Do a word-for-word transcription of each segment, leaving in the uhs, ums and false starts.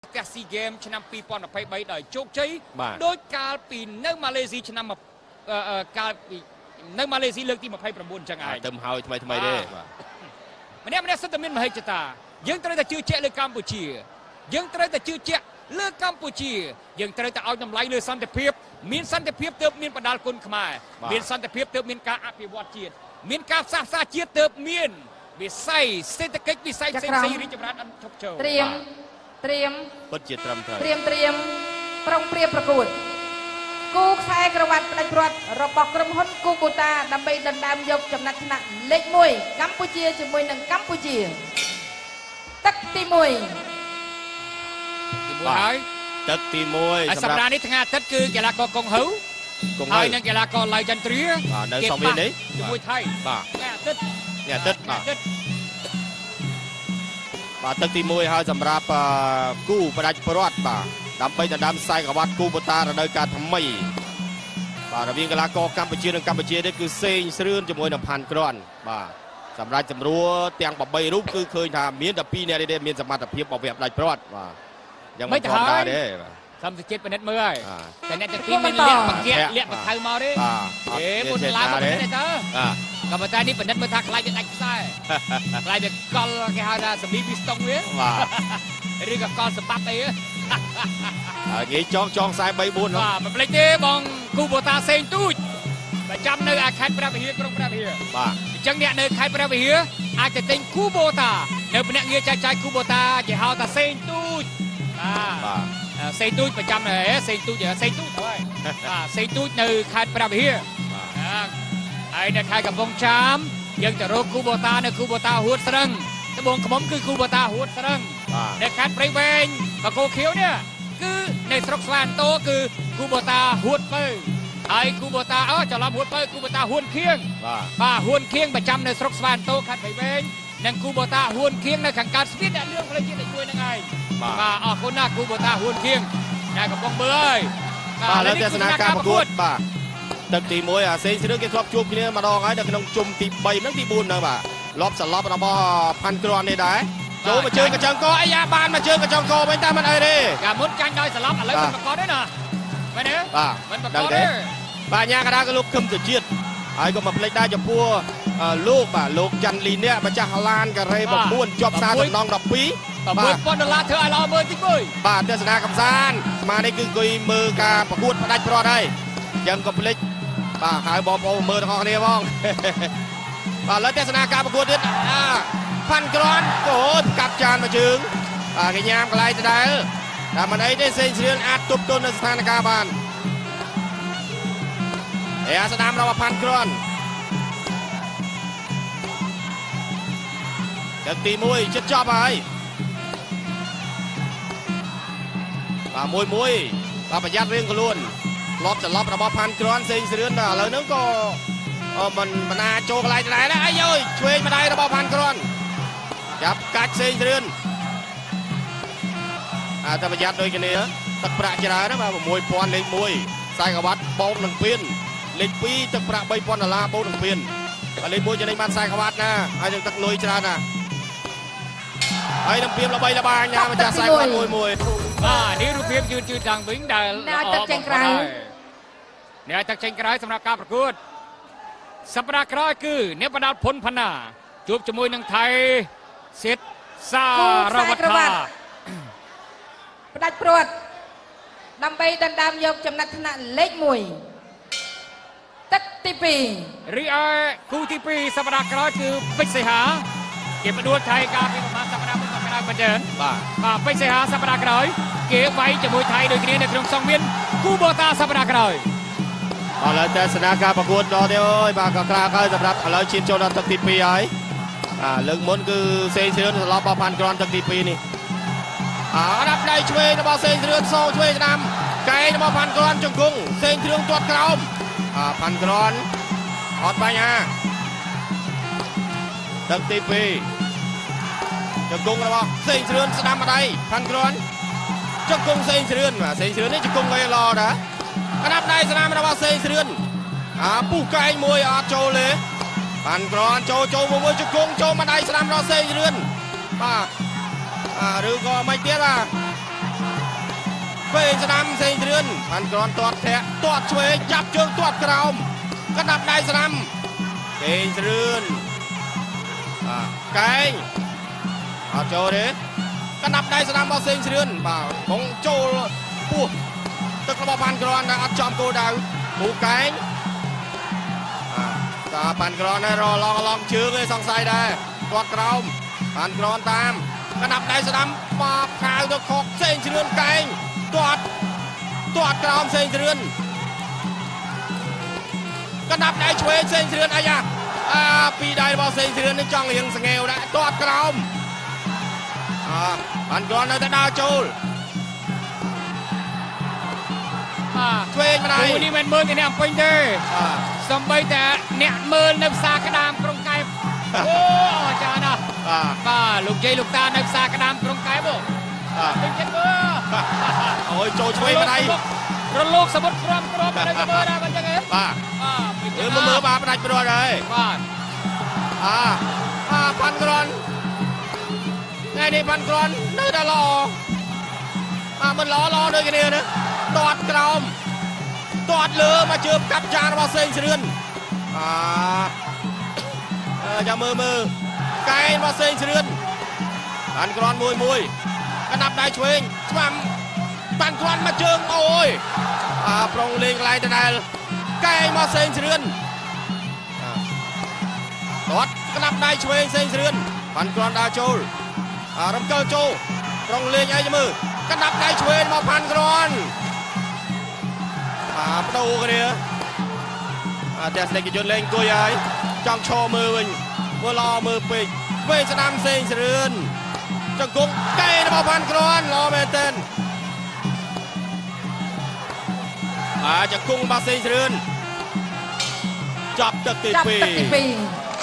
ផ្ទះស៊ីហ្គេមឆ្នាំពីរពាន់ยี่สิบสามដោយជោគជ័យដោយកាលពីនៅម៉ាឡេស៊ីឆ្នាំកាលពីនៅម៉ាឡេស៊ីលើកទីยี่สิบเก้าអញ្ចឹងឯងទៅហើយថ្មីថ្មីទេម្នាក់ម្នាក់សិតតែមានមហិច្ឆតាយើងត្រូវតែជឿជាក់លើកម្ពុជាយើងត្រូវតែជឿជាក់លើកម្ពុជាយើងត្រូវតែឲ្យតម្លៃលើសន្តិភាពមានសន្តិភាពទើបមានបណ្ដាលគុណខ្មែរមានសន្តិភាពទើបមានការអភិវឌ្ឍជាតិមានការផ្សះផ្សាជាតិទើបមានវិស័យសេដ្ឋកិច្ចវិស័យផ្សេងផ្សេងរីកចម្រើនអន្តរជាតិត្រៀមត្រៀមពិតជាត្រឹមត្រូវត្រៀមត្រៀមប្រុងព្រៀបប្រកួតគូខ្សែក្រវ៉ាត់ផ្ដាច់ព្រាត់របស់ក្រុមហ៊ុនគូបូតាដើម្បីដណ្ដើមយកចំណាត់ថ្នាក់លេខមួយកម្ពុជាជាមួយនឹងកម្ពុជាទឹកទីមួយទីមួយហើយទឹកទីមួយសម្រាប់នេះថ្ងៃអាទិត្យគឺកីឡាករកុងហៅហើយនឹងកីឡាករឡៃចន្ទ្រានៅសង្វៀននេះជាមួយថៃបាទថ្ងៃអាទិត្យថ្ងៃអាទិត្យបាទបាទទឹកទីមួយហើយសម្រាប់គូផ្ដាច់ព្រាត់បាទដើម្បីដណ្ដើមខ្សែក្រវ៉ាត់គូបូតារដូវកាលថ្មីបាទរវាងកីឡាករកម្ពុជានិងកម្ពុជានេះគឺសេងស្រឿនជាមួយនឹងផាន់ក្រាន់បាទសម្រាប់សម្រួលទាំងeightរូបគឺឃើញថាមានតែtwoនាក់ទេមានសមត្ថភាពបោះវាផ្ដាច់ព្រាត់បាទយ៉ាងមិនធម្មតាទេបាទសំសជាតិពិនិត្យមើលហើយតែអ្នកទាំងពីរមានលាក់បកាក់លាក់បខៅមកទេអេមុនឡើងមកទេទៅក៏ប៉ុន្តែនេះពិនិត្យមើលថាខ្លាចវាដាច់ខ្សែខ្លាចវាកលគេហៅថាសម្លីពីស្តុងវាបាទឬក៏កលសម្បត្តិអីហើយងាយចងចងខ្សែthree four បាទមិនភ្លេចទេបងគូបូតាសេងទូចប្រចាំនៅខេត្តព្រះវិហារក្រុងព្រះវិហារបាទអញ្ចឹងអ្នកនៅខេត្តព្រះវិហារអាចទៅទិញគូបូតានៅភ្នាក់ងារចែកចាយគូបូតាគេហៅថាសេងទូចបាទសេងទូចប្រចាំនៅសេងទូចសេងទូចហើយបាទសេងទូចនៅខេត្តព្រះវិហារហើយនៅខេត្តកំពង់ចាមយើងទៅរកគូបូតានៅគូបូតាហួតស្រឹងត្បូងខ្មុំគឺគូបូតាហួតស្រឹងនៅខេត្តព្រៃវែងបកគោខៀវនេះគឺនៅស្រុកស្វាយអន្តរគឺគូបូតាហួតពៅហើយគូបូតាអូច្រឡំហួតពៅគូបូតាហួនខៀងបាទហួនខៀងប្រចាំនៅស្រុកស្វាយអន្តរខេត្តព្រៃវែងនិងគូបូតាហួនខៀងនៅខាងកើតស្ពានអ្នកលឿងផ្លូវជាតិទីមួយហ្នឹងឯងបាទអរគុណណាស់គូបូតាហួនខៀងអ្នកកំពុងមើលហើយបាទលើទស្សនាការប្រកួតបាទទឹកទីមួយអាសេងស្រឿនគេធ្លាប់ជួបគ្នាម្ដងហើយនៅក្នុងជុំទីthreeហ្នឹងទីfourហ្នឹងបាទលបសឡប់របស់ផាន់ក្រាន់នេះដែរចូលមកជើងកញ្ចឹងកអាយ៉ាបានមកជើងកញ្ចឹងកវិញតែមិនអីទេកាលមុនចាញ់ដោយសឡប់ឥឡូវមិនប្រកបទេណាមែនទេបាទមិនប្រកបទេបាទអាញាកដាក៏លោកខឹមទៅជាតិហើយក៏មកផ្លេចដែរចំពោះលោកបាទលោកច័ន្ទលីនេះម្ចាស់ឡានការ៉េnineជាប់សារតំណងtwelve six thousandដុល្លារធ្វើឲ្យល្អមើលតិចមួយបាទទស្សនាកំសាន្តស្មារតីគឺអង្គុយមើលការប្រកួតផ្ដាច់ព្រាត់ហើយអញ្ចឹងក៏ផ្លេចបាទហៅបងប្អូនមើលទាំងអស់គ្នាផងបាទលើទស្សនាការប្រកួតទៀតផាន់ក្រាន់ក៏កាប់ចានមកជើងបាទគេញ៉ាំកន្លែងដដែលតែមិនអីទេសេងស្រឿនអាចទប់ទល់នៅស្ថានភាពបានហើយអាស្ដាមរបស់ផាន់ក្រាន់ទឹកទីមួយជិតចប់ហើយបាទមួយមួយបាទប្រយ័ត្នរៀងខ្លួនលបច្រឡប់របស់ផាន់ក្រាន់សេងស្រឿនតែឥឡូវហ្នឹងក៏មិនមិនអាចចូលកន្លែងដដែលដែរអាយអើយឆ្វេងម្ដាយរបស់ផាន់ក្រាន់ចាប់កាច់សេងស្រឿនអាតែប្រយ័ត្នដូចគ្នាទឹកប្រាក់ច្រើនណាបាទsix thousandលេខoneខ្សែក្រវ៉ាត់បោកនឹងពៀនលេខtwoទឹកប្រាក់three thousandដុល្លារបូកនឹងពៀនបាទលេខoneចំណេញបានខ្សែក្រវ៉ាត់ណាហើយនឹងទឹកលុយច្រើនណាហើយនឹងពៀមល្បីល្បាញណាម្ចាស់ខ្សែក្រវ៉ាត់មួយមួយបាទនេះរូបភាពយឺតយឺតឡើងវិញដែលអ្នកទឹកចេញក្រៅអ្នកទឹកចេញក្រៅសម្រាប់ការប្រកួតសប្តាហ៍ក្រោយគឺអ្នកបដាល់ភុនផាណាជួបជាមួយនឹងថៃសិតសារវត្ថាផ្ដាច់ព្រាត់ដើម្បីដណ្ដើមយកចំណាត់ថ្នាក់លេខoneទឹកទីtwo រីឯគូទីtwoសប្តាហ៍ក្រោយគឺពេជ្រសីហាគេផ្ដួលថៃកាលពីប្រហែលសប្តាហ៍មុនសប្តាហ៍មុនដែរបាទបាទពេជ្រសីហាសប្តាហ៍ក្រោយគេវាយជាមួយថៃដូចគ្នានៅក្នុងសង្វៀនគូបូតាសប្តាហ៍ក្រោយឥឡូវទស្សនាការប្រកួតដល់ទេអើយបាទក៏ក្រាហើយសម្រាប់ឥឡូវឈានចូលដល់ទឹកទីtwoហើយបាទលើកមុនគឺសេងស្រឿនសឡប់របស់ផាន់ក្រាន់ទឹកទីtwoនេះអើដាក់ដៃឆ្វេងរបស់សេងស្រឿនសងឆ្វេងស្ដាំកែរបស់ផាន់ក្រាន់ជង្គង់សេងស្រឿនទាត់ក្រោមអើផាន់ក្រាន់អត់បញ្ហាទឹកទីtwoជង្គង់របស់សេងស្រឿនស្ដាំម្ដាយផាន់ក្រាន់ជង្គង់សេងស្រឿនបាទសេងស្រឿននេះជង្គង់ឲ្យល្អដែរកណាប់ដៃស្នាមរបស់សេងស្រឿនអាពុះកែងមួយអត់ចូលទេផាន់ក្រាន់ចូលចូលមួយជង្គង់ចូលម្ដាយស្នាមរបស់សេងស្រឿនបាទអាឬក៏មិនទៀតបាទងស្ដាំសេងជ្រឿនបានគ្រាន់ទាត់ធាក់ទាត់ឆ្វេងចាប់ជើងទាត់ក្រោមកណ្ដាប់ដៃស្ដាំសេងជ្រឿនបាទកែងអត់ចូលទេកណ្ដាប់ដៃស្ដាំរបស់សេងជ្រឿនបាទបងចូលពោះទឹករបស់បានគ្រាន់តែអត់ចំគោលដៅមូកែងតាបានគ្រាន់តែរឡងឡងជើងឯងសង្ស័យដែរទាត់ក្រោមបានគ្រាន់តាមកណ្ដាប់ដៃស្ដាំបាបខាវទៅខកសេងជ្រឿនកែងទាត់ទាត់ក្រោមសេងជ្រឿនកណ្ដាប់ដៃឆ្វេងសេងជ្រឿនអាយ៉ាអាពីដៃរបស់សេងជ្រឿននេះចង់រៀងស្ងែវដែរទាត់ក្រោមអើបានគ្រាន់នៅតែដើរចូលបាទឆ្វេងម្ដាយនេះមិនមើលតែអ្នកពេញទេសំបីតែអ្នកមើលនៅផ្សារក្តាមក្រុងកែបអូអស្ចារ្យណាស់បាទបាទលោកយាយលោកតានៅផ្សារក្តាមក្រុងកែបអូបាទពេញចិត្តមើលអូយចូលឆ្វេងម្ដាយរលកសមុទ្រក្រំក្រំនៅមើលដែរមិនចឹងទេបាទបាទមើលមើលបាទផ្ដាច់ព្រាត់ហើយបាទអាអាបានគ្រាន់ថ្ងៃនេះបានគ្រាន់នៅតែល្អអាមិនល្អល្អដូចគ្នាណាទាត់ក្រោមទាត់លើមកជើងកាប់ចានរបស់សេងជ្រឿនអាចាំមើលមើលកែងរបស់សេងជ្រឿនបានគ្រាន់មួយមួយកណ្ដាប់ដៃឆ្វេងស្វាំបានគ្រាន់មកជើងអូយអាប្រុងលេងកន្លែងដដែលកែងរបស់សេងជ្រឿនទាត់កណ្ដាប់ដៃឆ្វេងសេងជ្រឿនបានគ្រាន់ដើរចូលអារំកិលចូលប្រុងលេងអីមើលកណ្ដាប់ដៃឆ្វេងមកបានគ្រាន់អាបដូរគ្នាអាតែស្ដេចយន្តលេងអង្គុយហើយចង់ឈរមើលវិញមើលល្អមើលពេកវេស្ដាំសេងជ្រឿនចង្គង់កែរបស់បានគ្រាន់ល្អមែនទែនអាចង្គង់របស់សេងជ្រឿនចាប់ទឹកទីពីរចាប់ទឹកទីពីរ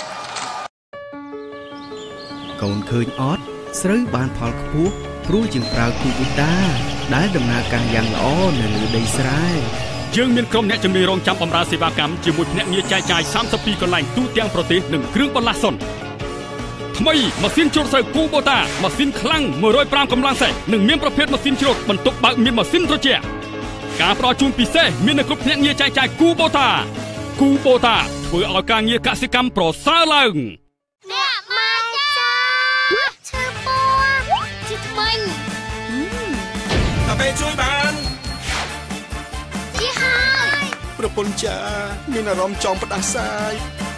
កូនឃើញអត់ស្រូវបានផលខ្ពស់ព្រោះជាងប្រើគូប៊ូតាដែលដំណើរការយ៉ាងល្អនៅលើដីស្រែយើងមានក្រុមអ្នកជំនាញរងចាំបម្រើសេវាកម្មជាមួយភ្នាក់ងារចែកចាយសាមសិបពីរកន្លែងទូទាំងប្រទេសនិងគ្រឿងបន្លាស់សុនថ្មីម៉ាស៊ីនច្រូតស្រូវគូបូតាម៉ាស៊ីនខ្លាំងមួយរយប្រាំកម្លាំងសេះនិងមានប្រភេទម៉ាស៊ីនច្រូតបន្ទុកបើកមានម៉ាស៊ីនត្រជាក់ការផ្ដល់ជូនពិសេសមាននៅគ្រប់ភ្នាក់ងារចែកចាយគូបូតាគូបូតាធ្វើឲ្យការងារកសិកម្មប្រសើរឡើងអ្នកម៉ាចាឈឺពោះជិះថ្មីកាហ្វេជួយបានយីហើយប្រពន្ធចាមានអារម្មណ៍ចង់ផ្ដាសាយ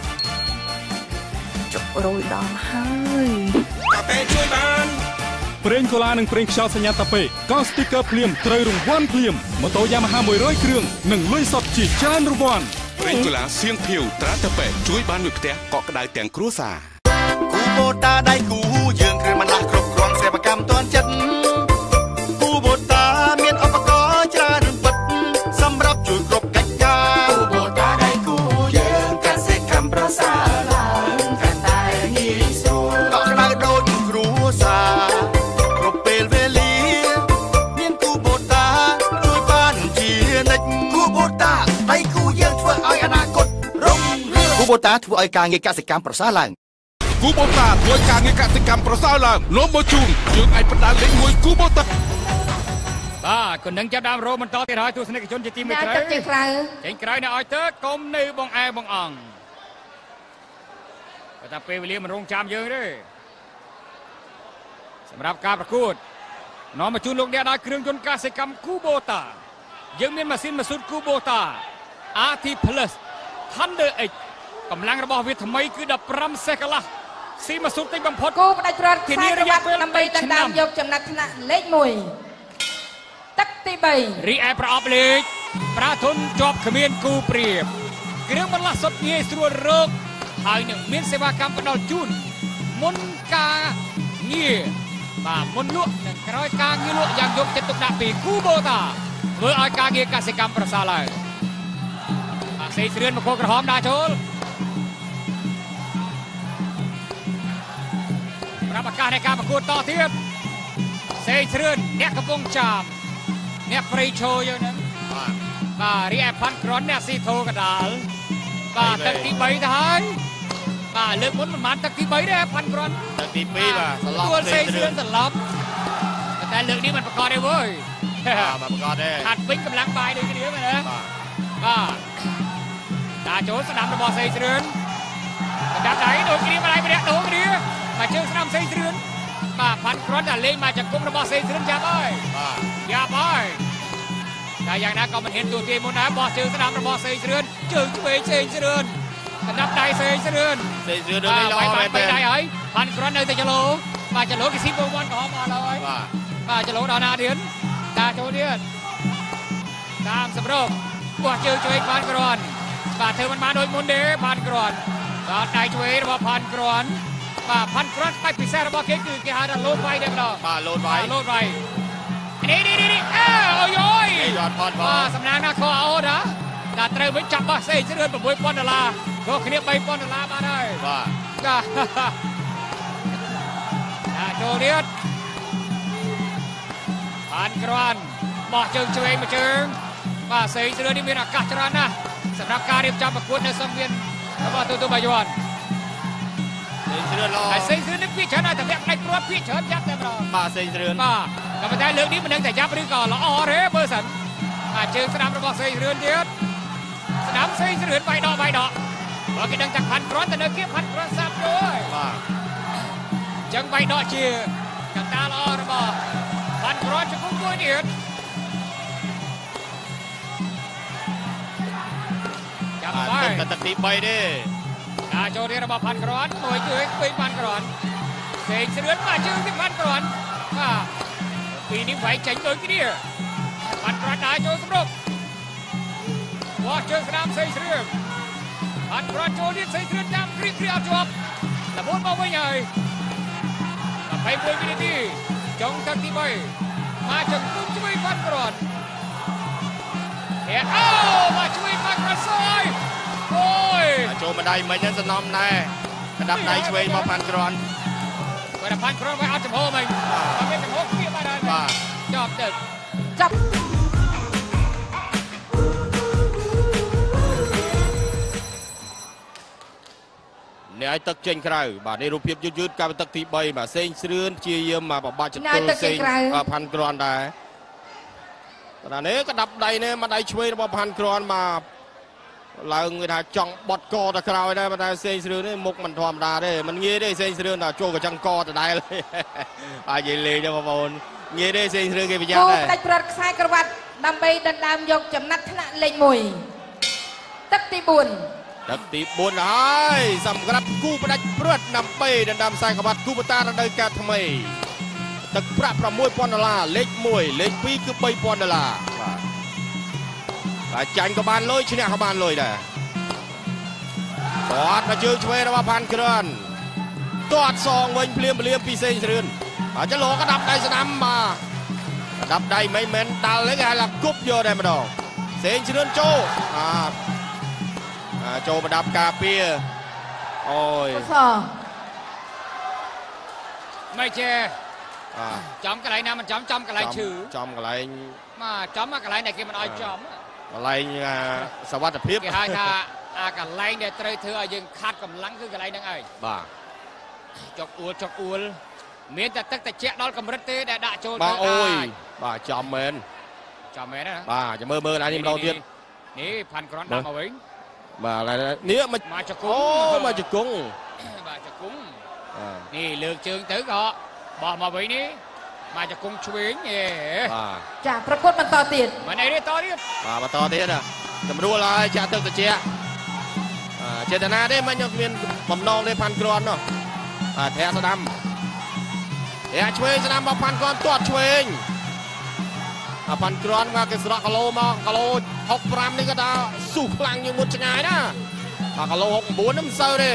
ចុករយដល់ហើយកាហ្វេជួយបានប្រេងកូឡានិងប្រេងខ្យល់សញ្ញាតាប៉េកោស្ទីកឺភ្លាមត្រូវរង្វាន់ភ្លាមម៉ូតូយ៉ាម៉ាហាមួយរយគ្រឿងនិងលុយសុទ្ធជាច្រើនរង្វាន់ប្រេងកូឡាសៀងភៀវត្រាតាប៉េជួយបានមួយផ្ទះកក់ក្ដៅទាំងគ្រួសារគូបូតាដៃគូយើងគ្រឿងបន្លាស់គ្រប់គ្រាន់សេវាកម្មទាន់ចិត្តគូបូតាមានឧបករណ៍ច្រើនពិតសម្រាប់ជួយគ្រប់កិច្ចការគូបូតាដៃគូយើងកសិកម្មប្រសើរឡើងកាន់តែងាយស្រួលកក់ក្ដៅដូចគ្រួសារគ្រប់ពេលវេលាមានគូបូតាជួយបានជានិច្ចគូបូតាដៃគូយើងធ្វើឲ្យអនាគតរុងរឿងគូបូតាធ្វើឲ្យការងារកសិកម្មប្រសើរឡើងគូបូតាធ្វើការងារកសិកម្មប្រសើរឡើងលោកមកជូនយើងអាចបណ្ដាលេខមួយគូបូតាបាទក៏នឹងចាប់ដើមរោបន្តទៀតហើយទស្សនិកជនជាទីមេត្រីចេញក្រៅចេញក្រៅនៅឲ្យទៅកុំនៅបងអែបងអង្គបើតែពេលវេលាមិនរងចាំយើងទេសម្រាប់ការប្រកួតនាំមកជូនលោកអ្នកដល់គ្រឿងយន្តកសិកម្មគូបូតាយើងមានម៉ាស៊ីនម៉ាស៊ូតគូបូតា អារ ទី Plus Thunder X កម្លាំងរបស់វាថ្មីគឺដប់ប្រាំសេះកន្លះស៊ីម៉ាស៊ូតតិចបំផុតគូផ្ដាច់ត្រាត់ធានារយៈពេលដើម្បីដណ្ដើមយកចំណាត់ថ្នាក់លេខមួយទឹកទីបីរីឯប្រអប់លេខប្រាធុនជាប់គ្មានគូព្រៀបគ្រឿងបន្លាស់សុទ្ធងាយស្រួលរកហើយនឹងមានសេវាកម្មផ្ដល់ជូនមុនការងារបាទមុនលក់និងក្រោយការងារលក់យ៉ាងយកចិត្តទុកដាក់ពីគូបូតាធ្វើឲ្យការងារកសិកម្មប្រសើរឡើងអាសេជ្រឿនមកក្រហមដើរចូលប្រាប់ឱកាសនៃការប្រកួតតទៀតសេជ្រឿនអ្នកកំពុងចាំអ្នកព្រៃឈរយើងហ្នឹងបាទបាទរីឯផាន់ក្រនអ្នកស៊ីធូកដាលបាទទឹកទីបីទៅហើយបាទលើកមុនមិនបានទឹកទីបីទេផាន់ក្រនទឹកទីពីរបាទសឡប់ទួលសេជ្រឿនសឡប់តែលើកនេះមិនប្រកបទេវើយបាទប្រកាសទេហាត់វិញកម្លាំងបាយដូចគ្នាមែនទេបាទតាចូលស្ដាំរបស់សេងស្រឿនស្ដាំដៃដូចគ្នាម្ដាយម្នាក់ដូរគ្នាមកជើងស្ដាំសេងស្រឿនបាទផាន់គ្រាន់តែលេងមកចង្គង់របស់សេងស្រឿនចាប់ហើយបាទចាប់ហើយតែយ៉ាងណាក៏មិនហ៊ានទូទាយមុនដែរបោះជើងស្ដាំរបស់សេងស្រឿនជើងឆ្វេងសេងស្រឿនស្ដាប់ដៃសេងស្រឿនសេងស្រឿនដូចនេះល្អមែនទេដៃហើយផាន់គ្រាន់នៅតែចលោបាទចលោគេស៊ីពងវ៉ាន់ក៏ហមអត់ហើយបាទបាទចលោដល់ណាទៀតតាចូលទៀតតាមសម្រុកបោះជើងឆ្វេងផាន់គ្រាន់បាទធ្វើមិនបានដូចមុនទេផាន់គ្រាន់ដល់ដៃឆ្វេងរបស់ផាន់គ្រាន់បាទផាន់គ្រាន់បែបពិសេសរបស់គេគឺគេហៅថាលោតវាយតែម្ដងបាទលោតវាយលោតវាយនេះនេះនេះអើអូយអូយយអត់ផាត់បងបាទសំណាងណាខោអូណាតែត្រូវវិញចាប់បោះសេងស្រឿន6,000ដុល្លារក៏គ្នា3,000ដុល្លារបានហើយបាទចាតាចូលទៀតផាន់គ្រាន់បោះជើងឆ្វេងមួយជើងបាទសេងស្រឿននេះមានឱកាសច្រើនណាស់សម្រាប់ការរៀបចំប្រកួតនៅសង្វៀនរបស់ទូទូបាយ័នសេងស្រឿនល្អតែសេងស្រឿននេះពីច្រើនតែវាក់ផ្នែកព្រាត់ពីច្រើនយ៉ាប់តែម្ដងបាទសេងស្រឿនបាទតែប៉ុន្តែលើកនេះមិនដឹងតែយ៉ាប់ឬក៏ល្អទេមើលសិនបាទជើងស្ដាំរបស់សេងស្រឿនទៀតស្ដាំសេងស្រឿនបាយដកបាយដកបើគេដឹងតែផាន់គ្រាន់តែនៅគៀបផាន់គ្រាន់សាប់ចូលហើយបាទចឹងបាយដកជាកត្តាល្អរបស់ផាន់គ្រាន់ចំពោះមួយទៀតចាំបាយតែទឹកទី3ទេតាចូលទៀតរបស់ផាន់គ្រាន់មួយជួយពីផាន់គ្រាន់សេងស្រឿនមកជើងពីផាន់គ្រាន់បាទពីនេះវាយចាញ់ដូចគ្នាផាន់គ្រាន់ដើរចូលសម្រុកបោះជើងស្ដាំសេងស្រឿនផាន់គ្រាន់ចូលទៀតសេងស្រឿនតាមគ្រីគ្រីអត់ជាប់តែបូនមកវិញហើយ21វិនាទីចុងទឹកទី3មកជើងទុំជួយផាន់គ្រាន់ហេអូមកជួយផាន់គ្រាន់សយអូយចូលម្ដាយមិញហ្នឹងសំណំដែរក្តាប់ដៃឆ្វេងមកផាន់គ្រាន់គាត់ផាន់គ្រាន់វាអត់ចំហមិញអត់មានចំហគៀបបានហើយបាទចប់ទឹកចាប់អ្នកឲ្យទឹកចេញក្រៅបាទនេះរូបភាពយឺតយឺតកាលទឹកទី3បាទសេងស្រឿនព្យាយាមមកបបាក់ចន្ទុលសេងផាន់គ្រាន់ដែរបាទនេះក្តាប់ដៃនេះមកដៃឆ្វេងរបស់ផាន់គ្រាន់មកឡើងគេថាចង់បត់កទៅក្រោយដែរប៉ុន្តែសេងស្រឿននេះមុខមិនធម្មតាទេមិនងាយទេសេងស្រឿនដល់ចូលកញ្ចឹងកដដែលហើយនិយាយលេងទេបងប្អូនងាយទេសេងស្រឿនគេប្រយ័ត្នដែរគូផ្ដាច់ព្រាត់ខ្សែក្រវ៉ាត់ដើម្បីដណ្ដើមយកចំណាត់ថ្នាក់លេខ1ទឹកទី4 ទឹកទី4ហើយសម្រាប់គូផ្ដាច់ព្រាត់ដើម្បីដណ្ដើមខ្សែក្រវ៉ាត់គូបតារដូវកាលថ្មីទឹកប្រាក់6,000ដុល្លារលេខ1លេខ2គឺ3,000ដុល្លារបាទតែចាញ់ក៏បានលុយឈ្នះក៏បានលុយដែរទាត់មកជើងឆ្វេងរបស់ផាន់គ្រាន់ទាត់សងវិញភ្លាមភ្លាមពីសេងស្រឿនបាទចលោក៏ដាប់ដៃស្ដាំបាទដាប់ដៃមិនមែនដាល់ទេគេហៅថាគប់យកតែម្ដងសេងស្រឿនចូលអាចូលប្រដាប់ការពារអូយសមិនចេះចំកន្លែងណាមិនចំចំកន្លែងឈឺចំកន្លែងមកចំមកកន្លែងដែលគេមិនឲ្យចំកន្លែងសវត្ថភាពគេហៅថាអាកន្លែងដែលត្រូវធ្វើឲ្យយើងខាត់កម្លាំងគឺកន្លែងហ្នឹងឯងបាទចុកអួលចុកអួលមានតែទឹកត្រជាក់ដល់កម្រិតទេដែលដាក់ចូលទៅអូយបាទចំមែនចំមែនណាបាទចាំមើលមើលណានេះម្ដងទៀតនេះផាន់គ្រាន់ដាក់មកវិញបាទនេះមកមកចង្គង់អូមកចង្គង់បាទចង្គង់នេះលើកជើងទៅក៏បោះមកវិញនេះមកចង្គង់ឆ្វេងអេបាទចាប្រកួតបន្តទៀតមិនអីទេតទៀតបាទបន្តទៀតសម្រួលហើយចាក់ទឹកត្រជាក់ចេតនាទេមិនមានបំណងទេផាន់គ្រាន់នោះបាទធាក់ស្ដាំធាក់ឆ្វេងស្ដាំមកផាន់គ្រាន់ទាត់ឆ្វេងអាផាន់គ្រាន់មកគេស្រក់គីឡូមកគីឡូហុកប្រាំនេះក៏ថាស៊ូខ្លាំងជាងមុនឆ្ងាយណាអាគីឡូហុក9នេះមិនសូវទេ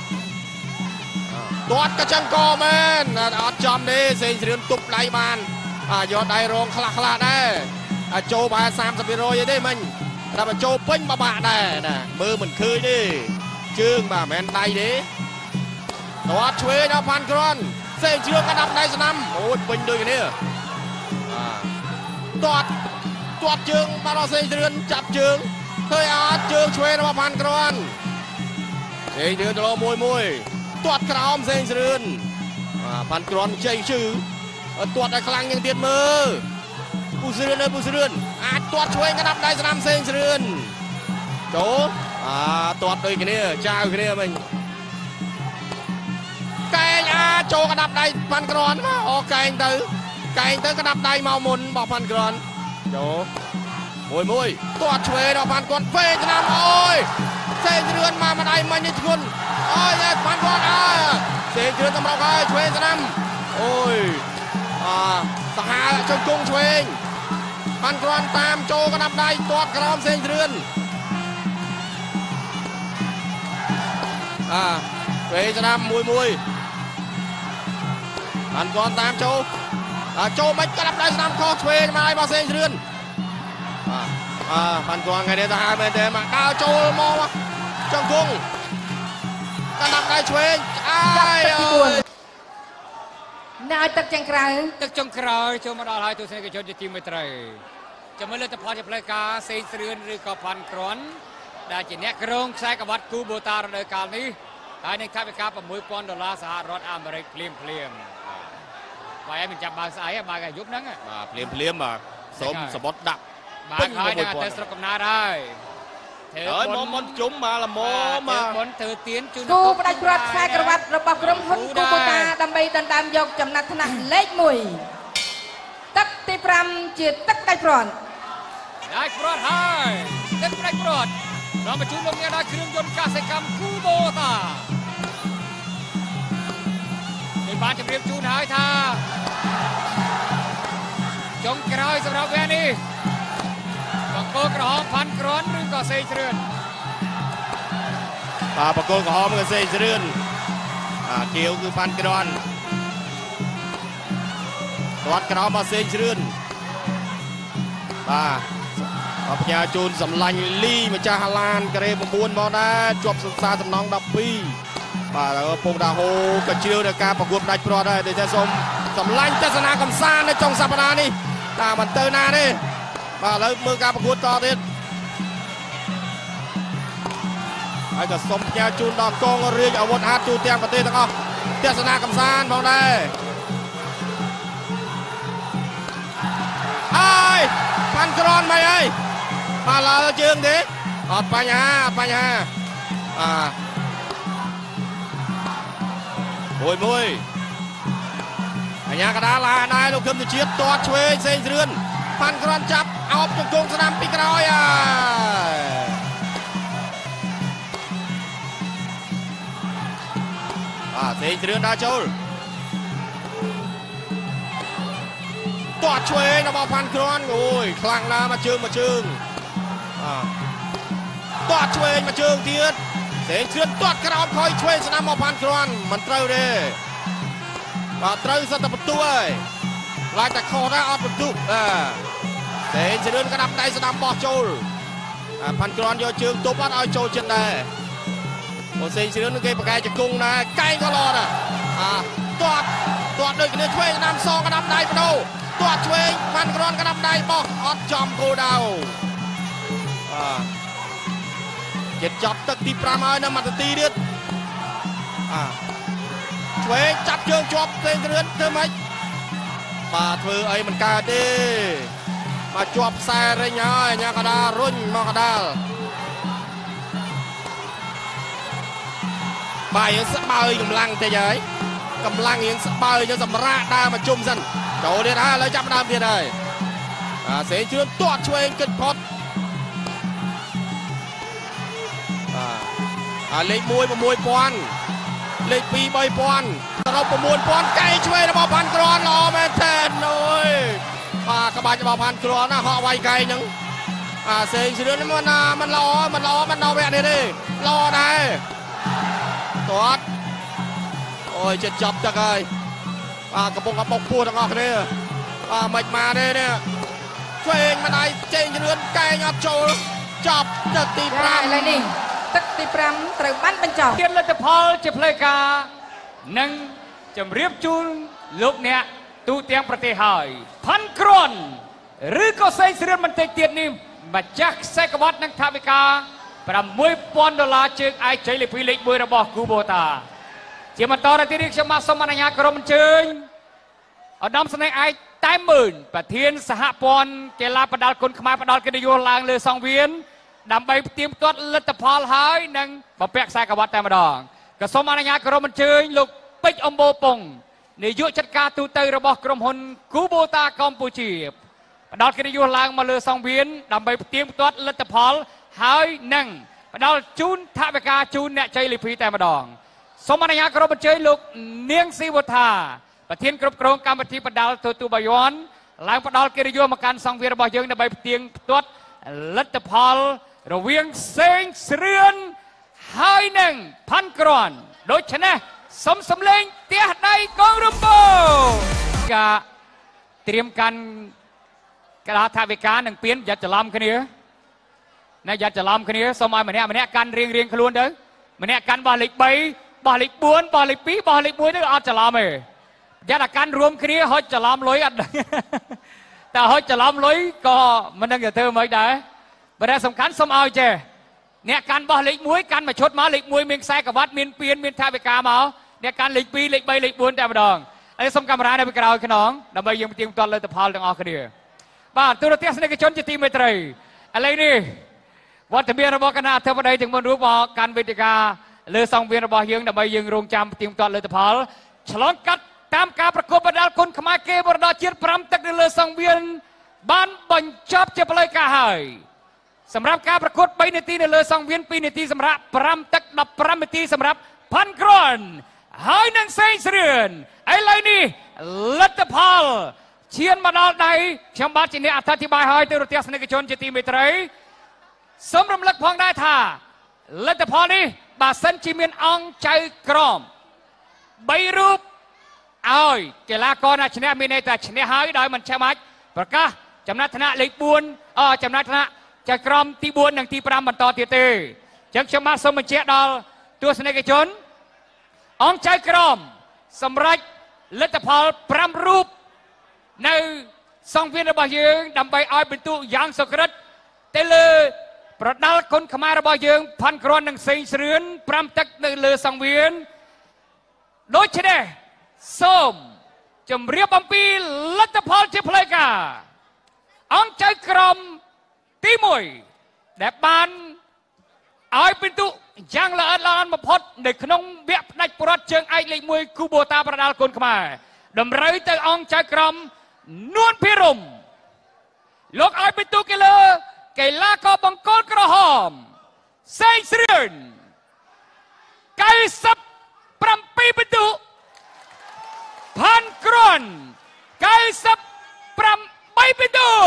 ទាត់ក៏ចឹងក៏មែនអត់ចំទេសេងស្រឿនទប់ដៃបានយកដៃរងខ្លះខ្លះដែរចូលប្រហែល 30% ទេមិញតែបញ្ចូលពេញបបាក់ដែរណាមើលមិនឃើញទេជើងបាទមិនមែនដៃទេទាត់ឆ្វេងដល់ផាន់គ្រាន់សេងស្រឿនក៏ដាប់ដៃស្ដាំអូយពេញដូចគ្នាទាត់ទាត់ជើងបាត់ដល់សេងស្រឿនចាប់ជើងឃើញអត់ជើងឆ្វេងរបស់ផាន់គ្រាន់សេងស្រឿនទៅលើមួយមួយទាត់ក្រោមសេងស្រឿនផាន់គ្រាន់ជ័យជឺទាត់ឲ្យខ្លាំងយ៉ាងទៀតមើលគូពូស្រឿនអើយពូស្រឿនអាចទាត់ឆ្វេងក្តាប់ដៃស្នាមសេងស្រឿនចូលអាទាត់ដូចគ្នាចៅគ្នាមិញកែងអាចចូលក្តាប់ដៃប៉ាន់ក្រាន់អូកែងទៅកែងទៅក្តាប់ដៃមកមុនបោះប៉ាន់ក្រាន់ចូលមួយមួយទាត់ឆ្វេងដល់ប៉ាន់ក្រាន់វេស្នាមអូយសេងស្រឿនមកម្ដាយមិញនេះធ្ងន់អូយតែប៉ាន់ក្រាន់អើសេងស្រឿនសម្រាប់ហើយឆ្វេងស្នាមអូយអាសាហាវចុងគង់ឆ្វេងប៉ាន់ក្រាន់តាមចូលក្តាប់ដៃទាត់ក្រោមសេងស្រឿនអាឆ្វេងស្នាមមួយមួយប៉ាន់ក្រាន់តាមចូលចូលមិនក្តាប់ដៃស្នាមខុសឆ្វេងមកឲ្យបោះសេងស្រឿនអាអាប៉ាន់ក្រាន់ថ្ងៃនេះទៅហើយមែនទេមកដើរចូលមកចុងគង់ក្តាប់ដៃឆ្វេងអាយអើយអ្នកឲ្យទឹកចុងក្រៅទឹកចុងក្រោយចូលមកដល់ហើយទស្សនិកជនជាទីមេត្រីចាំមើលលទ្ធផលជាផ្លូវការសេងស្រឿនឬក៏ប៉ាន់ក្រាន់ដែលជាអ្នកក្រុងខ្សែក្បាត់គូបូតារដូវកាលនេះហើយនឹងថវិកា6ពាន់ដុល្លារសហរដ្ឋអាមេរិកភ្លាមភ្លាមបាយមិនចាំបើស្អីបើកាយប់ហ្នឹងបាទភ្លាមភ្លាមបាទសូមសបុតដាក់បាទហើយនឹងទៅស្រុកកំណើតហើយហើយមកមុនជុំមកល្មមមកមុនធ្វើទៀនជូនគូផ្ដាច់ព្រាត់ខ្សែក្រវ៉ាត់របស់ក្រុមហ៊ុនគូបូតាដើម្បីដណ្ដើមយកចំណាត់ថ្នាក់លេខមួយទឹកទីប្រាំជាទឹកផ្ដាច់ព្រាត់ផ្ដាច់ព្រាត់ហើយទឹកផ្ដាច់ព្រាត់នាំមកជូនលោកអ្នកដល់គ្រឿងយន្តកសិកម្មគូបូតាគេបានជម្រាបជូនហើយថាចុងក្រោយសម្រាប់វគ្គនេះបង្គោលក្រហមប៉ាន់ក្រាន់ឬក៏សេងស្រឿនបាទបង្គោលក្រហមគឺសេងស្រឿនអាជាវគឺប៉ាន់ក្រាន់ទាត់ក្រោមមកសេងស្រឿនបាទអបញ្ញាជូនសំឡាញ់លីម្ចាស់ហាឡានការ៉េ9មកដែរជាប់សង្សារសំណង12បាទពងដាហូក៏ជ្រាវនៅការប្រកួតផ្ដាច់ព្រាត់ដែរដូចតែសូមសំឡាញ់ទស្សនាកំសាន្តនៅចុងសប្តាហ៍នេះតាមមិនទៅណាទេបាទឥឡូវមើលការប្រកួតតទៀតហើយក៏សូមផ្ញើជូនដល់កងរាជអាវុធហត្ថទូទាំងប្រទេសទាំងអស់ទស្សនាកំសាន្តផងដែរហើយប៉ាន់ក្រាន់មិនអីមកឡើយជើងទេអត់បញ្ហាអត់បញ្ហាអាមួយមួយអញ្ញាកដាឡាដែរលោកគឹមទៅជាតិទាត់ឆ្វេងសេងស្រឿនប៉ាន់ក្រាន់ចាប់អោបជង្គង់ស្នាមពីក្រោយហើយបាទសេងស្រឿនដើរចូលទាត់ឆ្វេងរបស់ប៉ាន់ក្រាន់អូយខ្លាំងណាស់មកជើងមកជើងទាត់ឆ្វេងមកជើងទៀតសេងស្រឿនទាត់ក្រោមខ້ອຍឆ្វេងស្នាមមកប៉ាន់ក្រាន់មិនត្រូវទេបាទត្រូវសិតតែបន្ទូហើយខ្លាចតែខុសដែរអត់បន្ទូបាទសេងស្រឿនក្តាប់ដៃស្ដាំបោះចូលប៉ាន់ក្រាន់យកជើងទប់អត់ឲ្យចូលចិត្តដែរអូសេងស្រឿនគេប្រកែកជង្គង់ដែរកែងក៏ល្អដែរអាទាត់ទាត់ដូចគ្នាឆ្វេងស្នាមសងក្តាប់ដៃបដូរទាត់ឆ្វេងប៉ាន់ក្រាន់ក្តាប់ដៃបោះអត់ចំគោលដៅបាទចិត្តចាប់ទឹកទី5ហើយនៅមួយនាទីទៀតអាឆ្វេងចាប់ជើងជាប់សេងស្រឿនធ្វើម៉េចបាទធ្វើអីមិនកើតទេបាទជាប់ខ្សែរេញហើយញ៉ាកដារុញមកកដាលបាទយើងស្បើយកម្លាំងតិចហើយកម្លាំងយើងស្បើយយើងសម្រាកដើរមកជុំសិនចូលទៀតហើយឥឡូវចាប់ដើមទៀតហើយអាសេងស្រឿនទាត់ឆ្វេងគិតផុតបាទអាលេខ1 6,000លេខ2 3,000សរុប9,000កែឆ្វេងរបស់ប៉ាន់ក្រាន់ល្អមែនទែនអូយបាទក្បាច់របស់ប៉ាន់ក្រាន់ណាហក់វាយកែហ្នឹងអាសេងស្រឿនមិនណាមិនល្អមិនល្អមិនដល់វគ្គនេះទេល្អដែរទាត់អូយចិត្តចាប់ទឹកហើយបាទកំពុងកបុកពោះទាំងអស់គ្នាបាទមិនមកទេនេះឆ្វេងម្ដាយចេញជ្រឿនកែងអត់ចូលចាប់ទឹកទី5 ឥឡូវនេះទឹកទី5ត្រូវបានបញ្ចប់ទៀតលទ្ធផលជាផ្លូវការនិងជម្រាបជូនលោកអ្នកទូទាំងប្រទេសហើយប៉ាន់ក្រាន់ឬក៏សេងស្រឿនបន្តិចទៀតនេះម្ចាស់ខ្សែក្បាត់និងថវិកា6ពាន់ដុល្លារជើងឯកជ័យលេខ2លេខ1របស់គូបូតាជាបន្តទៅទៀតខ្ញុំមកសូមអនុញ្ញាតក្រុមអញ្ជើញឧត្តមស្នេហ៍ឯកតែមើលប្រធានសហព័ន្ធកីឡាបដាល់គុណខ្មែរផ្ដាល់កិត្តិយសឡើងលើសង្វៀនដើម្បីផ្ទៀងផ្ទាត់លទ្ធផលហើយនិងបំពាក់ខ្សែក្រវ៉ាត់តែម្ដងក៏សូមអនុញ្ញាតគោរពអញ្ជើញលោកពេជ្រអំបូរពងនាយកចាត់ការទូតរបស់ក្រុមហ៊ុន Kubota កម្ពុជាផ្ដាល់កិត្តិយសឡើងមកលើសង្វៀនដើម្បីផ្ទៀងផ្ទាត់លទ្ធផលហើយនិងផ្ដាល់ជូនថវិកាជូនអ្នកជ័យលាភីតែម្ដងសូមអនុញ្ញាតគោរពអញ្ជើញលោកនាងស៊ីវុធាប្រធានគ្រប់គ្រងកម្មវិធីផ្ដាល់ទូទូបាយ័នឡើងផ្ដាល់កិត្តិយសមកកាន់សង្វៀនរបស់យើងដើម្បីផ្ទៀងផ្ទាត់លទ្ធផលរវាងសេងស្រឿនហើយនឹងផាន់ក្រាន់ដូច្នេះសូមសំលេងទះដៃកងរំបូការត្រៀមកាន់កដាថវិកានិងពៀនយ៉ាត់ច្រឡំគ្នាណាយ៉ាត់ច្រឡំគ្នាសូមឲ្យម្នាក់ម្នាក់កាន់រៀងរៀងខ្លួនទៅម្នាក់កាន់បោះលេខបីបោះលេខបួនបោះលេខពីរបោះលេខមួយទៅអត់ច្រឡំទេយ៉ាត់តែកាន់រួមគ្នាហុចច្រឡំលុយអត់តែហុចច្រឡំលុយក៏មិនដឹងទៅធ្វើមិនដែរបើតែសំខាន់សូមឲ្យចេះអ្នកកាន់បោះលេខមួយកាន់មួយឈុតមកលេខមួយមានខ្សែក្រវ៉ាត់មានពៀនមានថវិកាមកអ្នកកាន់លេខពីរលេខបីលេខបួនតែម្ដងហើយសូមកាមេរ៉ានៅពីក្រោយខ្នងដើម្បីយើងផ្ទៀងផ្ទាត់លទ្ធផលទាំងអស់គ្នាបាទទូរទស្សនិកជនជាទីមេត្រីឥឡូវនេះវត្តមានរបស់គណៈអធិបតីទាំងមុនរូបមកកាន់វេទិកាលើសង្វៀនរបស់យើងដើម្បីយើងរងចាំផ្ទៀងផ្ទាត់លទ្ធផលឆ្លងកាត់តាមការប្រកួតបដាល់គុណខ្មែរគេបរតជាតិប្រាំទឹកនៅលើសង្វៀនបានបញ្ចប់ជាផ្លូវការហើយសម្រាប់ការប្រកួតបីនាទីនៅលើសង្វៀនពីរនាទីសម្រាប់ប្រាំទឹកដប់ប្រាំនាទីសម្រាប់ផាន់ក្រាន់ហើយនឹងសេងស្រឿនឥឡូវនេះលទ្ធផលឈានមកដល់ដៃខ្ញុំបាទជាអ្នកអធិប្បាយឲ្យទៅរទស្សនិកជនជាទីមេត្រីសូមរំលឹកផងដែរថាលទ្ធផលនេះបើសិនជាមានអង្គចៅក្រមបីរូបឲ្យកីឡាករណាឈ្នះមានន័យថាឈ្នះហើយដោយមិនចាំបាច់ប្រកាសចំណាត់ថ្នាក់លេខបួនអចំណាត់ថ្នាក់ចៅក្រមទីបួននិងទីប្រាំបន្តទៀតទេអញ្ចឹងខ្ញុំបាទសូមបញ្ជាក់ដល់ទស្សនិកជនអង្គចៅក្រមសម្រាប់លទ្ធផលប្រាំរូបនៅសង្វៀនរបស់យើងដើម្បីឲ្យបន្ទុកយ៉ាងសុក្រិតទៅលើប្រដាល់គុណខ្មែររបស់យើងផាន់ក្រាន់និងសេងស្រឿនប្រាំទឹកនៅលើសង្វៀនដូច្នេះសូមជម្រាបអំពីលទ្ធផលជាផ្លូវការអង្គចៅក្រមទីមួយដែលបានឲ្យពិន្ទុយ៉ាងល្អិតល្អន់បំផុតនៅក្នុងវគ្គផ្ដាច់ព្រាត់ជើងឯកលេខមួយគូបូតាប្រដាល់គុណខ្មែរតម្រូវទៅអង្គចៅក្រមនួនភិរមលោកឲ្យពិន្ទុគេលើកីឡាករបង្គោលក្រហមសេងស្រឿនកៅសិបប្រាំពីរពិន្ទុផាន់ក្រាន់កៅសិបប្រាំបីពិន្ទុ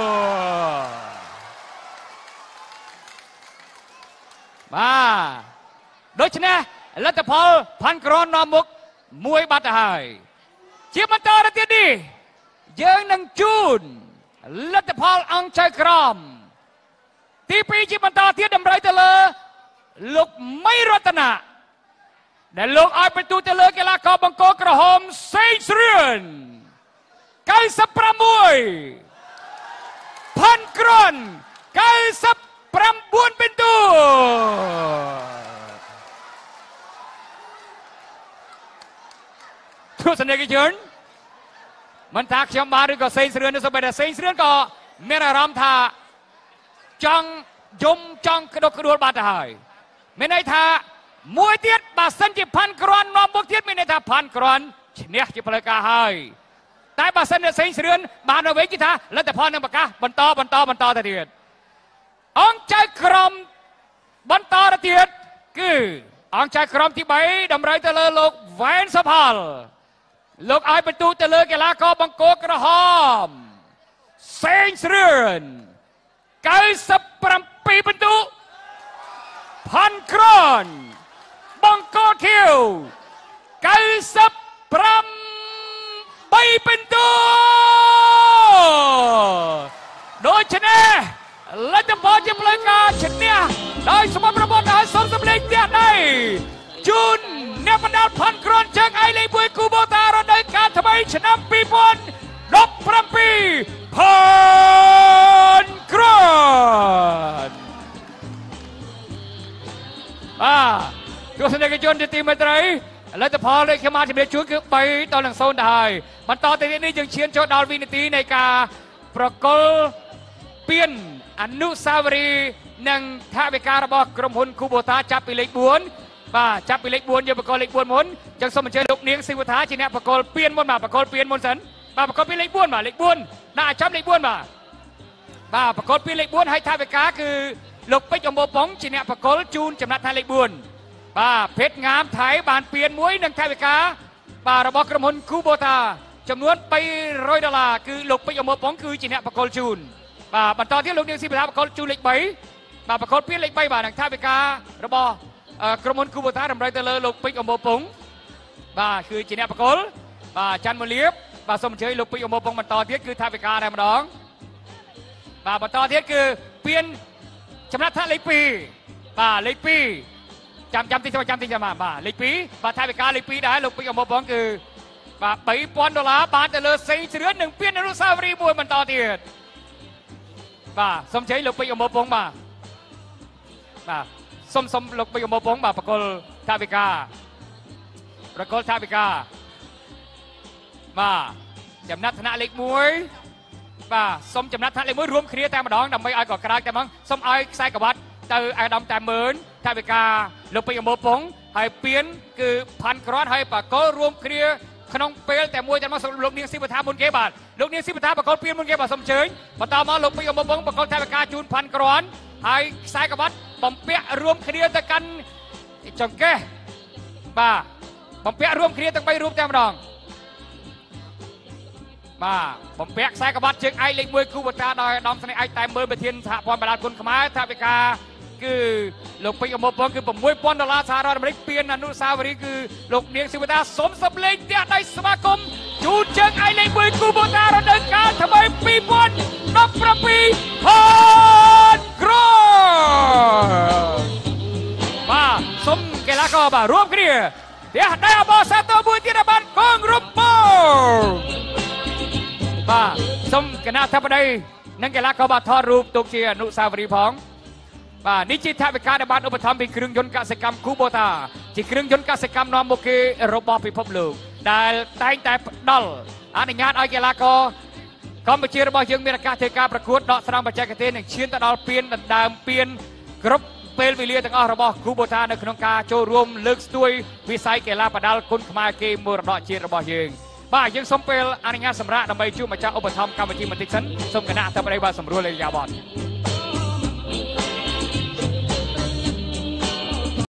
បាទដូច្នេះលទ្ធផលផាន់ក្រាន់នាំមុខមួយបាត់ទៅហើយជាបន្តទៅទៀតនេះយើងនឹងជូនលទ្ធផលអង្គចៅក្រមទីពីរជាបន្តទៀតតម្រូវទៅលើលោកមីរតនាដែលលោកឲ្យបន្ទូទៅលើកីឡាករបង្គោលក្រហមសេងស្រឿនកៅសិបប្រាំមួយផាន់ក្រាន់កៅសិបប្រាំបួនពិន្ទុទស្សនិកជនមិនថាខ្ញុំបាទឬក៏សេងស្រឿនទៅសូម្បីតែសេងស្រឿនក៏មានអារម្មណ៍ថាចង់យំចង់ក្តុកក្តួលបាត់ទៅហើយមានន័យថាមួយទៀតបើសិនជាផាន់ក្រាន់នាំមុខទៀតមានន័យថាផាន់ក្រាន់ឈ្នះជាផ្លូវការហើយតែបើសិនជាសេងស្រឿនបាននៅវិញគឺថាលទ្ធផលនឹងប្រកាសបន្តបន្តបន្តទៅទៀតអង្គចៅក្រមបន្តទៅទៀតគឺអង្គចៅក្រមទីបីតម្រូវទៅលើលោកវ៉ែនសុផលលោកឲ្យបន្ទូទៅលើកីឡាករបង្គោលក្រហមសេងស្រឿនកៅសិបប្រាំពីរពិន្ទុផាន់ក្រាន់បង្គោលខៀវកៅសិបប្រាំបីពិន្ទុដូច្នេះលទ្ធផលជាផ្លូវការឈ្នះដោយសមត្ថភាពហើយសូមសម្លេងផ្ទះដៃជូនអ្នកបណ្ដាលផាន់ក្រាន់ជើងឯកលេខមួយគូបូតារដូវកាលថ្មីឆ្នាំពីរពាន់ដប់ប្រាំពីរផាន់ក្រាន់បាទទស្សនិកជនជាទីមេត្រីលទ្ធផលដែលខ្ញុំបានជម្រាបជូនគឺបីតនឹងសូន្យទៅហើយបន្តទៅទៀតនេះយើងឈានចូលដល់វិនាទីនៃការប្រកល់ពានអនុស្សាវរីយ៍និងថវិការបស់ក្រុមហ៊ុន Kubota ចាប់ពីលេខបួនបាទចាប់ពីលេខបួនយើងប្រកល់លេខបួនមុនអញ្ចឹងសូមអញ្ជើញលោកនាងស៊ីវថាជាអ្នកប្រកល់ពានមុនបាទប្រកល់ពានមុនសិនបាទប្រកល់ពានលេខបួនបាទលេខបួនដាក់ចាំលេខបួនបាទបាទប្រកល់ពានលេខបួនហើយថវិកាគឺលោកពេជ្រអមបប៉ុងជាអ្នកប្រកល់ជូនចំណាត់ថ្នាក់លេខបួនបាទភេទងាមថៃបានពានមួយនិងថវិកាបាទរបស់ក្រុមហ៊ុន Kubota ចំនួនបីរយដុល្លារគឺលោកពេជ្រអមបប៉ុងគឺជាអ្នកប្រកល់ជូនបាទបន្តទៀតលោកនាងស៊ីវថាប្រកល់ជូនលេខបីបាទប្រកល់ពានលេខបីបាទនិងថវិការបស់ក្រុមហ៊ុន Kubota តម្រូវទៅលើលោកពេជ្រអមបប៉ុងបាទគឺជាអ្នកប្រកល់បាទច័ន្ទមលៀបបាទសូមអញ្ជើញលោកពេជ្រអមបប៉ុងបន្តទៀតគឺថវិកាតែម្ដងបាទបន្តទៀតគឺពានចំណាត់ថ្នាក់លេខពីរបាទលេខពីរចាំចាំទីចាំទីចាំបាទលេខពីរបាទថវិកាលេខពីរដែរលោកពេជ្រអមបប៉ុងគឺបាទបីពាន់ដុល្លារបានទៅលើសេងជ្រឿននិងពានអនុស្សាវរីយ៍មួយបន្តទៀតបាទសូមជ័យលោកពេជ្រអមបប៉ុងបាទបាទសូមសូមលោកពេជ្រអមបប៉ុងបាទប្រកល់ថវិកាប្រកល់ថវិកាបាទចំណាត់ថ្នាក់លេខមួយបាទសូមចំណាត់ថ្នាក់លេខមួយរួមគ្នាតែម្ដងដើម្បីឲ្យកក្រើកតែម្ដងសូមឲ្យខ្សែក្រវ៉ាត់ទៅអាដាមតែមើលថវិកាលោកពេជ្រអមបប៉ុងហើយពានគឺផាន់ក្រាត់ហើយប្រកល់រួមគ្នាក្នុងពេលតែមួយតែមកលោកនាងស៊ីវថាមុនគេបាទលោកនាងស៊ីវថាប្រកល់ពានមុនគេបាទសូមអញ្ជើញបន្តមកលោកពេជ្រអមបប៉ុងប្រកល់ថវិកាជូនផាន់ក្រាត់ហើយខ្សែក្រវ៉ាត់បំពាក់រួមគ្នាទៅកាន់ចង្កេះបាទបំពាក់រួមគ្នាទាំងបីរូបតែម្ដងបាទបំពាក់ខ្សែក្រវ៉ាត់ជើងឯកលេខមួយ Kubota ដោយអាដាមស្នេហ៍ឯកតែមើលប្រធានសហព័ន្ធបណ្ដាលគុណខ្មែរថវិកាគឺលោកពេជ្រអមបប៉ុងគឺ៦ពាន់ដុល្លារសហរដ្ឋអាមេរិកពានអនុស្សាវរីយ៍គឺលោកនាងស៊ីវតាសូមសម្លេងផ្ទះដៃសមាគមជូនជើងឯកលេខមួយ Kubota រដូវកាលថ្មីពីរពាន់ដប់ប្រាំពីរផាន់ក្រាត់បាទសូមកីឡាករបាទរួមគ្នាផ្ទះដៃអបអសាទរមួយទៀតបានកងរំពោបាទសូមគណៈអធិបតីនិងកីឡាករបាទថតរូបទុកជាអនុស្សាវរីយ៍ផងបាទនេះជាថវិកាដែលបានឧបត្ថម្ភពីគ្រឿងយន្តកសិកម្ម Kubota ជាគ្រឿងយន្តកសិកម្មនាំមុខគេរបស់ពិភពលោកដែលតែងតែផ្ដល់អនុញ្ញាតឲ្យកីឡាករកម្ពុជារបស់យើងមានឱកាសធ្វើការប្រកួតដកស្រង់បច្ចេកទេសនិងឈានទៅដល់ពានដណ្ដើមពានគ្រប់ពេលវេលាទាំងអស់របស់ Kubota នៅក្នុងការចូលរួមលើកស្ទួយវិស័យកីឡាប្រដាល់គុនខ្មែរគេមរតកជាតិរបស់យើងបាទយើងសូមពេលអនុញ្ញាតសម្រាប់ដើម្បីជួបម្ចាស់ឧបត្ថម្ភកម្មវិធីបន្តិចសិនសូមគណៈអធិបតីបាទសម្រួលលេខយ៉ាបត